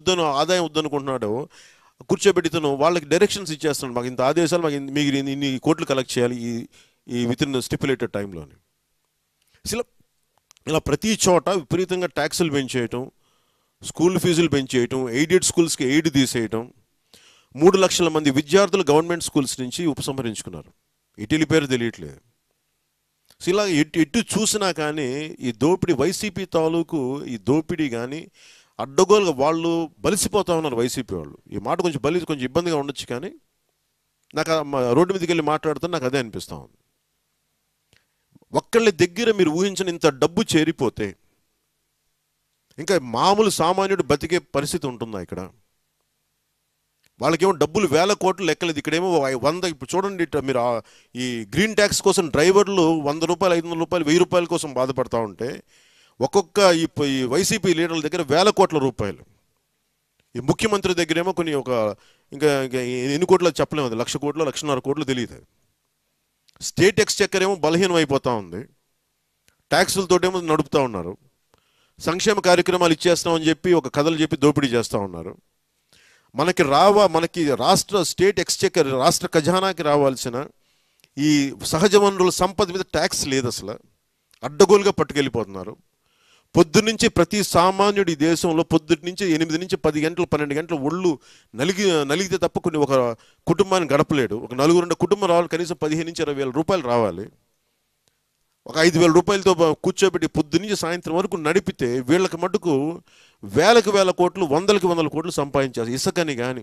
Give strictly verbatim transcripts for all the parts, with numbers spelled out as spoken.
వద్దను ఆదాయం వద్దనుకుంటున్నాడో కూర్చోబెట్టితను వాళ్ళకి డైరెక్షన్స్ ఇచ్చేస్తున్నాడు. మాకు ఇంత ఆదేశాలు, మాకు మీకు ఇన్ని కోట్లు కలెక్ట్ చేయాలి ఈ ఈ విత్ ఇన్ స్టిపులేటెడ్ టైంలోని. ఇలా ఇలా ప్రతి చోట విపరీతంగా ట్యాక్సులు పెంచేయటం, స్కూల్ ఫీజులు పెంచేయటం, ఎయిడెడ్ స్కూల్స్కి ఎయిడ్ తీసేయటం. మూడు లక్షల మంది విద్యార్థులు గవర్నమెంట్ స్కూల్స్ నుంచి ఉపసంహరించుకున్నారు. ఇటీలి పేరు తెలియట్లేదు. సో ఇలా ఎటు ఎటు చూసినా కానీ ఈ దోపిడీ, వైసీపీ తాలూకు ఈ దోపిడీ కానీ అడ్డగోలుగా వాళ్ళు బలిసిపోతా ఉన్నారు. వైసీపీ వాళ్ళు ఈ మాట కొంచెం బలి కొంచెం ఇబ్బందిగా ఉండొచ్చు, కానీ నాకు రోడ్డు మీదకి వెళ్ళి మాట్లాడుతూ నాకు అదే అనిపిస్తూ ఉంది. ఒక్కళ్ళ దగ్గర మీరు ఊహించిన ఇంత డబ్బు చేరిపోతే ఇంకా మామూలు సామాన్యుడు బతికే పరిస్థితి ఉంటుందా ఇక్కడ? వాళ్ళకేమో డబ్బులు వేల కోట్లు లెక్కలేదు. ఇక్కడేమో వంద, ఇప్పుడు చూడండి మీరు ఈ గ్రీన్ ట్యాక్స్ కోసం డ్రైవర్లు వంద రూపాయలు ఐదు వందల రూపాయలు వెయ్యి రూపాయల కోసం బాధపడతా ఉంటే ఒక్కొక్క ఈ వైసీపీ లీడర్ల దగ్గర వేల కోట్ల రూపాయలు. ఈ ముఖ్యమంత్రి దగ్గరేమో కొన్ని ఒక ఇంకా ఇంకా ఎన్ని కోట్లు చెప్పలేము, అది లక్ష కోట్లు లక్షన్నర కోట్లు తెలియదు. స్టేట్ ఎక్స్చెక్కర్ ఏమో బలహీనం అయిపోతూ ఉంది, ట్యాక్సులతోటేమో నడుపుతూ ఉన్నారు. సంక్షేమ కార్యక్రమాలు ఇచ్చేస్తామని చెప్పి ఒక కథలు చెప్పి దోపిడీ చేస్తూ ఉన్నారు. మనకి రావా మనకి రాష్ట్ర స్టేట్ ఎక్స్చెక్కర్ రాష్ట్ర ఖజానాకి రావాల్సిన ఈ సహజ వనరుల సంపద మీద ట్యాక్స్ లేదు, అసలు అడ్డగోలుగా పట్టుకెళ్ళిపోతున్నారు. పొద్దున్నుంచి ప్రతి సామాన్యుడి దేశంలో పొద్దుటి నుంచి ఎనిమిది నుంచి పది గంటలు పన్నెండు గంటలు ఒళ్ళు నలిగి నలిగితే తప్ప కొన్ని ఒక కుటుంబాన్ని గడపలేడు. ఒక నలుగురు కుటుంబం రావాలి, కనీసం పదిహేను నుంచి ఇరవై వేల రూపాయలు రావాలి. ఒక ఐదు వేల రూపాయలతో కూర్చోబెట్టి పొద్దు నుంచి సాయంత్రం వరకు నడిపితే వీళ్ళకి మటుకు వేలకు వేల కోట్లు వందలకి వందల కోట్లు సంపాదించారు. ఇసుకని కానీ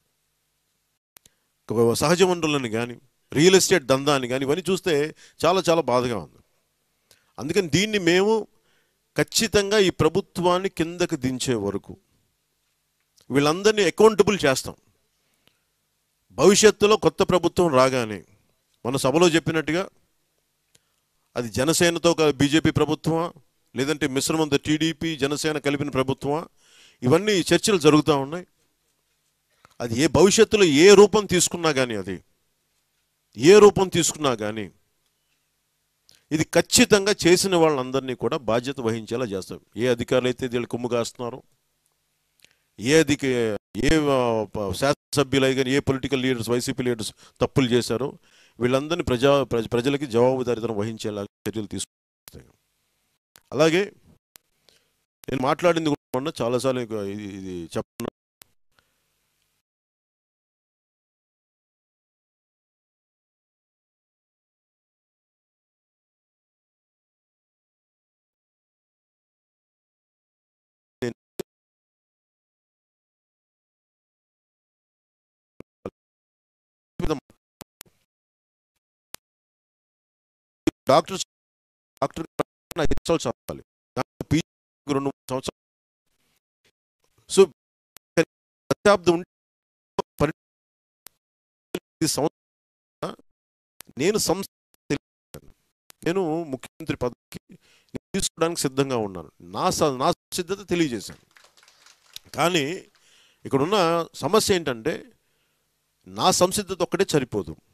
సహజ వనరులని కానీ రియల్ ఎస్టేట్ దందాన్ని కానీ ఇవన్నీ చూస్తే చాలా చాలా బాధగా ఉంది. అందుకని దీన్ని మేము ఖచ్చితంగా ఈ ప్రభుత్వాన్ని కిందకి దించే వరకు వీళ్ళందరినీ అకౌంటబుల్ చేస్తాం. భవిష్యత్తులో కొత్త ప్రభుత్వం రాగానే మన సభలో చెప్పినట్టుగా అది జనసేనతో బీజేపీ ప్రభుత్వమా లేదంటే మిశ్రమంతో టీడీపీ జనసేన కలిపిన ప్రభుత్వమా, ఇవన్నీ చర్చలు జరుగుతూ ఉన్నాయి. అది ఏ భవిష్యత్తులో ఏ రూపం తీసుకున్నా కానీ అది ఏ రూపం తీసుకున్నా కానీ ఇది ఖచ్చితంగా చేసిన వాళ్ళందరినీ కూడా బాధ్యత వహించేలా చేస్తాం. ఏ అధికారులు అయితే వీళ్ళు కొమ్ము కాస్తున్నారో, ఏ అధిక ఏ శాసనసభ్యులు కానీ ఏ పొలిటికల్ లీడర్స్ వైసీపీ లీడర్స్ తప్పులు చేశారో వీళ్ళందరినీ ప్రజా ప్రజలకి జవాబుదారీతనం వహించేలా చర్యలు తీసుకుంటాయి. అలాగే నేను మాట్లాడింది కూడా చాలాసార్లు ఇది చెప్పను, డాక్టర్ డాక్టర్ ఐదు సంవత్సరాలు చదవాలి, రెండు మూడు సంవత్సరాలు. సో దశాబ్దం నేను సంస్థ నేను ముఖ్యమంత్రి పదవికి తీసుకోవడానికి సిద్ధంగా ఉన్నాను. నా నా సిద్ధత తెలియజేశాను. కానీ ఇక్కడున్న సమస్య ఏంటంటే నా సంసిద్ధత ఒక్కటే సరిపోదు.